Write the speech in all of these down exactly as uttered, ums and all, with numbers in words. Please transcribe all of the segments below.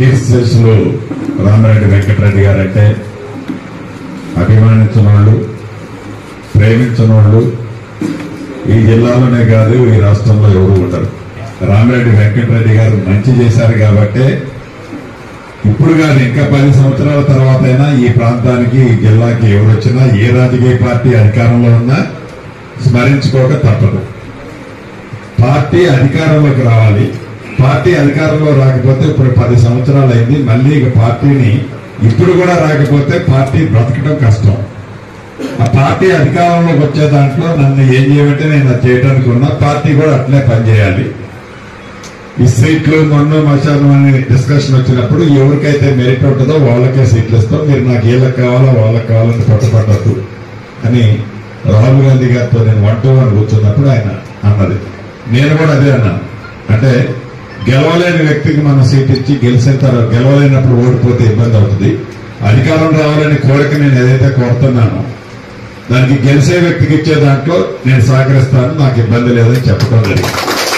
కీర్తిశేషులు రామిరెడ్డి వెంకటరెడ్డి గారంటే అభిమానించిన వాళ్ళు, ప్రేమించిన వాళ్ళు ఈ జిల్లాలోనే కాదు ఈ రాష్ట్రంలో ఎవరు ఉండరు. రామిరెడ్డి వెంకటరెడ్డి గారు మంచి చేశారు కాబట్టి ఇప్పుడు కాదు ఇంకా పది సంవత్సరాల తర్వాత అయినా ఈ ప్రాంతానికి ఈ జిల్లాకి ఎవరు వచ్చినా ఏ రాజకీయ పార్టీ అధికారంలో ఉన్నా స్మరించుకోక తప్పదు. పార్టీ అధికారంలోకి రావాలి. పార్టీ అధికారంలో రాకపోతే ఇప్పుడు పది సంవత్సరాలు అయింది. మళ్ళీ ఇక పార్టీని ఇప్పుడు కూడా రాకపోతే పార్టీ బ్రతకడం కష్టం. ఆ పార్టీ అధికారంలోకి వచ్చే దాంట్లో నన్ను ఏం చేయమంటే నేను అది చేయడానికి ఉన్నా. పార్టీ కూడా అట్లే పనిచేయాలి. ఈ సీట్లు మొన్న మశాలు అనే డిస్కషన్ వచ్చినప్పుడు ఎవరికైతే మెరిట్ ఉంటుందో వాళ్ళకే సీట్లు ఇస్తాం, మీరు నాకు ఏళ్ళకి కావాలో వాళ్ళకి కావాలని పట్టుపట్టద్దు అని రాహుల్ గాంధీ గారితో నేను వన్ టు వన్ కూర్చున్నప్పుడు ఆయన అన్నది. నేను కూడా అదే అన్నాను. అంటే గెలవలేని వ్యక్తికి మనం సీట్ ఇచ్చి గెలిచిన తర్వాత గెలవలేనప్పుడు ఓడిపోతే ఇబ్బంది అవుతుంది. అధికారం రావాలని కోరిక నేను ఏదైతే కోరుతున్నానో దానికి గెలిచే వ్యక్తికి ఇచ్చే దాంట్లో నేను సహకరిస్తాను, నాకు ఇబ్బంది లేదని చెప్పడం జరిగింది.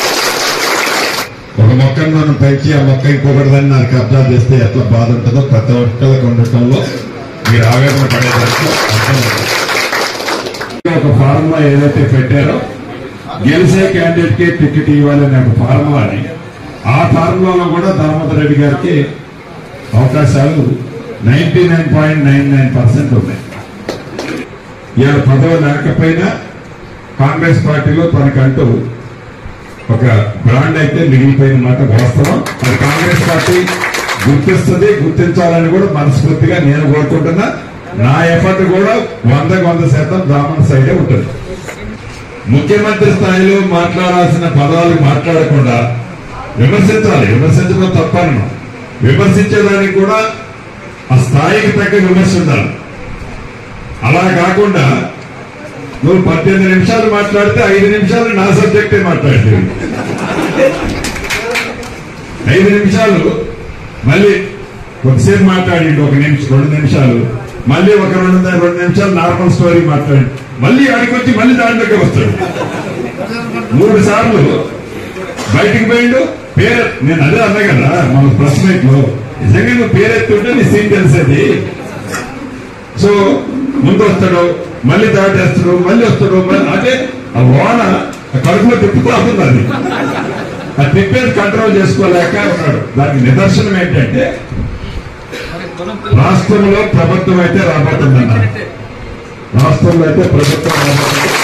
ఒక మొక్కను మనం పెంచి ఆ మొక్క ఇంకొకటిదని నాకు కబ్జా చేస్తే ఎట్లా బాధ ఉంటుందో ప్రతి ఒక్కరికి ఉండటంలో మీరు ఆవేదన పడేదాంట్లో అర్థం. ఒక ఫార్ములా ఏదైతే పెట్టారో గెలిచే క్యాండిడేట్ కి టికెట్ ఇవ్వాలనే ఒక ఫార్ములా అని, ఆ ఫార్ములాలో కూడా దామోదర్ రెడ్డి గారికి అవకాశాలు ninety nine point nine nine percent ఉన్నాయి. ఇవాళ పదవి లేకపోయినా కాంగ్రెస్ పార్టీలో తనకంటూ ఒక బ్రాండ్ అయితే మిగిలిపోయిన మాట వాస్తవం. అది కాంగ్రెస్ పార్టీ గుర్తిస్తుంది, గుర్తించాలని కూడా మనస్ఫూర్తిగా నేను కోరుకుంటున్నా. నా ఎఫర్ట్ కూడా వందకు వంద శాతం బ్రాహ్మణ సైడే ఉంటుంది. ముఖ్యమంత్రి స్థాయిలో మాట్లాడాల్సిన పదాలు మాట్లాడకుండా విమర్శించాలి. విమర్శించడం తప్పను. విమర్శించేదానికి కూడా ఆ స్థాయికి తగ్గ విమర్శ ఉండాలి. అలా కాకుండా నువ్వు పద్దెనిమిది నిమిషాలు మాట్లాడితే ఐదు నిమిషాలు నా సబ్జెక్టే మాట్లాడేది, ఐదు నిమిషాలు మళ్ళీ కొద్దిసేపు మాట్లాడి ఒక నిమిషం రెండు నిమిషాలు మళ్ళీ ఒక రెండు రెండు నిమిషాలు నార్మల్ స్టోరీ మాట్లాడి మళ్ళీ ఆడికి వచ్చి మళ్ళీ దాంట్లోకి వస్తాడు. మూడు సార్లు బయటికి పోయిండు. పేరు నేను అదే అన్నా కదా మన ప్రెస్ మీట్ లో, నిజంగా నువ్వు పేరెత్తుంటే నీ సీన్ తెలిసేది. సో ముందు వస్తాడు, మళ్ళీ దాటేస్తాడు, మళ్ళీ వస్తాడు, అదే ఆ వాన కడుపులో తిప్పుతూ అవుతుంది. అది ఆ తిప్పేది కంట్రోల్ చేసుకోలేక ఉన్నాడు. దానికి నిదర్శనం ఏంటంటే రాష్ట్రంలో ప్రభుత్వం అయితే రాబోతుందన్న, రాష్ట్రంలో అయితే ప్రభుత్వం రాబోతుంది.